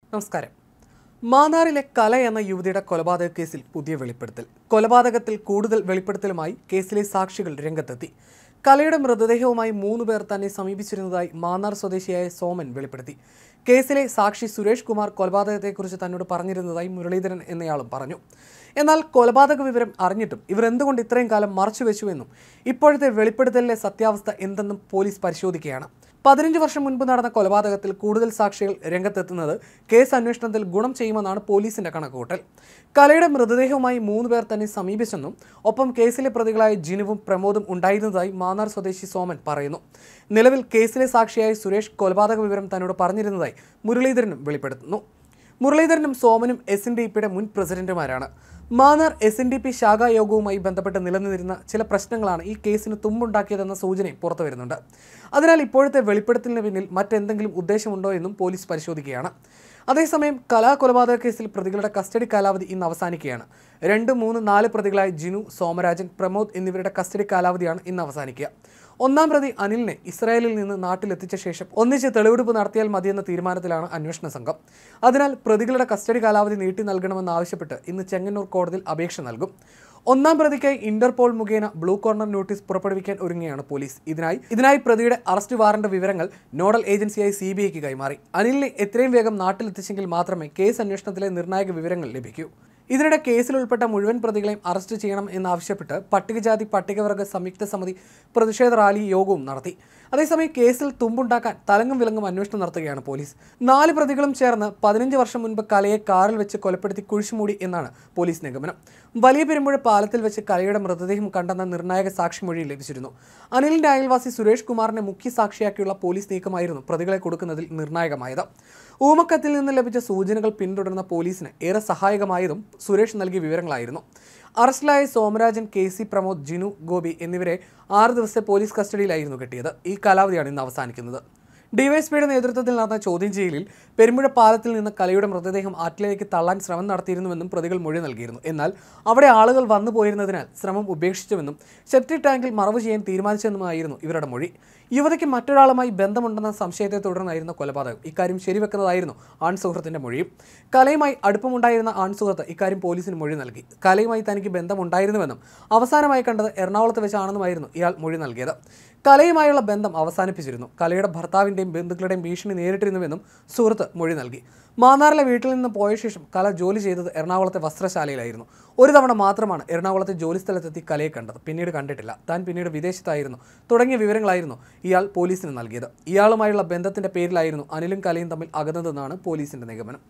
നമസ്കാരം. മാന്നാറിലെ കല എന്ന യുവതിയുടെ കൊലപാതക കേസിൽ പുതിയ വെളിപ്പെടുത്തൽ. കൊലപാതകത്തിൽ കൂടുതൽ വെളിപ്പെടുത്തലുമായി കേസിലെ സാക്ഷികൾ രംഗത്തെത്തി. കലയുടെ മൃതദേഹവുമായി 3 പേർ തന്നെ സമീപിച്ചിരുന്നതായി മാന്നാർ സ്വദേശിയായ സോമൻ വെളിപ്പെടുത്തി. കേസിലെ സാക്ഷി സുരേഷ് കുമാർ കൊലപാതകത്തെക്കുറിച്ച് തന്നോട് പറഞ്ഞിരുന്നതായി മുരളീധരൻ എന്നയാളും പറഞ്ഞു. എന്നാൽ കൊലപാതക വിവരം അറിഞ്ഞിട്ടും ഇവർ എന്തുകൊണ്ട് ഇത്രയും കാലം മറച്ചുവെച്ചുവെന്നും ഇപ്പോഴത്തെ വെളിപ്പെടുത്തലിലെ സത്യാവസ്ഥ എന്തെന്നും പോലീസ് പരിശോധിക്കുകയാണ്. 15 വർഷം മുൻപ് നടന്ന കൊലപാതകത്തിൽ കൂടുതൽ സാക്ഷികൾ രംഗത്തെത്തുന്നത് കേസ് അന്വേഷണത്തിൽ ഗുണം ചെയ്യുമെന്നാണ് പോലീസിന്റെ കണക്കുകൂട്ടൽ. കലയുടെ മൃതദേഹവുമായി 3 പേർ തന്നെ സമീപിച്ചെന്നും ഒപ്പം കേസിലെ പ്രതികളായ ജിനുവും പ്രമോദും ഉണ്ടായിരുന്നതായി മാന്നാർ സ്വദേശി സോമൻ പറയുന്നു. നിലവിൽ കേസിലെ സാക്ഷിയായ സുരേഷ് കൊലപാതക വിവരം തന്നോട് പറഞ്ഞിരുന്നതായി മുരളീധരനും വെളിപ്പെടുത്തുന്നു. മുരളീധരനും സോമനും SNDPയുടെ മുൻ പ്രസിഡന്റുമാരാണ്. മാന്നാർ SNDP ശാഖായോഗവുമായി ബന്ധപ്പെട്ട് നിലനിന്നിരുന്ന ചില പ്രശ്നങ്ങളാണ് ഈ കേസിന് തുമ്പുണ്ടാക്കിയതെന്ന സൂചന പുറത്തുവരുന്നുണ്ട്. അതിനാൽ ഇപ്പോഴത്തെ വെളിപ്പെടുത്തലിന് പിന്നിൽ മറ്റെന്തെങ്കിലും ഉദ്ദേശമുണ്ടോ എന്നും പോലീസ് പരിശോധിക്കുകയാണ്. അതേസമയം കൊലപാതക കേസിൽ പ്രതികളുടെ കസ്റ്റഡി കാലാവധി ഇന്ന് അവസാനിക്കുകയാണ്. 2, 3, 4 പ്രതികളായ ജിനു, സോമരാജൻ, പ്രമോദ് എന്നിവരുടെ കസ്റ്റഡി കാലാവധിയാണ് ഇന്ന് അവസാനിക്കുക. 1-ാം പ്രതി അനിലിനെ ഇസ്രായേലിൽ നിന്ന് നാട്ടിലെത്തിച്ച ശേഷം ഒന്നിച്ച് തെളിവെടുപ്പ് നടത്തിയാൽ മതിയെന്ന തീരുമാനത്തിലാണ് അന്വേഷണ സംഘം. അതിനാൽ പ്രതികളുടെ കസ്റ്റഡി കാലാവധി നീട്ടി നൽകണമെന്നാവശ്യപ്പെട്ട് ഇന്ന് ചെങ്ങന്നൂർ കോടതിയിൽ അപേക്ഷ നൽകും. 1-ാം പ്രതിക്കായി ഇന്റർപോൾ മുഖേന ബ്ലൂ കോർണർ നോട്ടീസ് പുറപ്പെടുവിക്കാൻ ഒരുങ്ങിയാണ് പോലീസ്. ഇതിനായി പ്രതിയുടെ അറസ്റ്റ് വാറന്റ് വിവരങ്ങൾ നോഡൽ ഏജൻസിയായി CBIക്ക് കൈമാറി. അനിലിനെ എത്രയും വേഗം നാട്ടിലെത്തിച്ചെങ്കിൽ മാത്രമേ കേസ് അന്വേഷണത്തിലെ നിർണായക വിവരങ്ങൾ ലഭിക്കൂ. ഇതിനിടെ കേസിൽ ഉൾപ്പെട്ട മുഴുവൻ പ്രതികളെയും അറസ്റ്റ് ചെയ്യണം എന്നാവശ്യപ്പെട്ട് പട്ടികജാതി പട്ടികവർഗ സംയുക്ത സമിതി പ്രതിഷേധ റാലി യോഗവും നടത്തി. അതേസമയം കേസിൽ തുമ്പുണ്ടാക്കാൻ തലങ്ങും വിലങ്ങും അന്വേഷണം നടത്തുകയാണ് പോലീസ്. 4 പ്രതികളും ചേർന്ന് 15 വർഷം മുൻപ് കലയെ കാറിൽ വെച്ച് കൊലപ്പെടുത്തി കുഴിച്ചുമൂടി എന്നാണ് പോലീസ് നിഗമനം. വലിയ പെരുമ്പുഴ പാലത്തിൽ വെച്ച് കലയുടെ മൃതദേഹം കണ്ടെന്ന നിർണായക സാക്ഷിമൊഴി ലഭിച്ചിരുന്നു. അനിലിന്റെ അയൽവാസി സുരേഷ് കുമാറിനെ മുഖ്യ സാക്ഷിയാക്കിയുള്ള പോലീസ് നീക്കമായിരുന്നു പ്രതികളെ കൊടുക്കുന്നതിൽ നിർണായകമായത്. ഊമക്കത്തിൽ നിന്ന് ലഭിച്ച സൂചനകൾ പിന്തുടർന്ന പോലീസിന് ഏറെ സഹായകമായതും സുരേഷ് നൽകിയ വിവരങ്ങളായിരുന്നു. അറസ്റ്റിലായ സോമരാജൻ, KC പ്രമോദ്, ജിനു, ഗോപി എന്നിവരെ 6 ദിവസത്തെ പോലീസ് കസ്റ്റഡിയിലായിരുന്നു കിട്ടിയത്. ഈ കാലാവധിയാണ് ഇന്ന് അവസാനിക്കുന്നത്. ഡിവൈഎസ്പിയുടെ നേതൃത്വത്തിൽ നടന്ന ചോദ്യം ചെയ്യലിൽ പെരുമ്പുഴ പാലത്തിൽ നിന്ന് കലയുടെ മൃതദേഹം ആറ്റിലേക്ക് തള്ളാൻ ശ്രമം നടത്തിയിരുന്നുവെന്നും പ്രതികൾ മൊഴി നൽകിയിരുന്നു. എന്നാൽ അവിടെ ആളുകൾ വന്നു പോയിരുന്നതിനാൽ ശ്രമം ഉപേക്ഷിച്ചുവെന്നും സെപ്റ്റിക് ടാങ്കിൽ മറവ് ചെയ്യാൻ തീരുമാനിച്ചെന്നുമായിരുന്നു ഇവരുടെ മൊഴി. യുവതിക്ക് മറ്റൊരാളുമായി ബന്ധമുണ്ടെന്ന സംശയത്തെ തുടർന്നായിരുന്നു കൊലപാതകം. ഇക്കാര്യം ശരിവെക്കുന്നതായിരുന്നു ആൺസുഹൃത്തിന്റെ മൊഴിയും. കലയുമായി അടുപ്പമുണ്ടായിരുന്ന ആൺസുഹൃത്ത് ഇക്കാര്യം പോലീസിന് മൊഴി നൽകി. കലയുമായി തനിക്ക് ബന്ധമുണ്ടായിരുന്നുവെന്നും അവസാനമായി കണ്ടത് എറണാകുളത്ത് വെച്ചാണെന്നുമായിരുന്നു ഇയാൾ മൊഴി നൽകിയത്. കലയുമായുള്ള ബന്ധം അവസാനിപ്പിച്ചിരുന്നു. കലയുടെ ഭർത്താവിൻ്റെയും ബന്ധുക്കളുടെയും ഭീഷണി നേരിട്ടിരുന്നുവെന്നും സുഹൃത്ത് മൊഴി നൽകി. മാന്നാറിലെ വീട്ടിൽ നിന്ന് പോയ ശേഷം കല ജോലി ചെയ്തത് എറണാകുളത്തെ വസ്ത്രശാലയിലായിരുന്നു. ഒരു തവണ മാത്രമാണ് എറണാകുളത്തെ ജോലിസ്ഥലത്തെത്തി കലയെ കണ്ടത്. പിന്നീട് കണ്ടിട്ടില്ല. താൻ പിന്നീട് വിദേശത്തായിരുന്നു തുടങ്ങിയ വിവരങ്ങളായിരുന്നു ഇയാൾ പോലീസിന് നൽകിയത്. ഇയാളുമായുള്ള ബന്ധത്തിന്റെ പേരിലായിരുന്നു അനിലും കലയും തമ്മിൽ അകന്നതെന്നാണ് പോലീസിന്റെ നിഗമനം.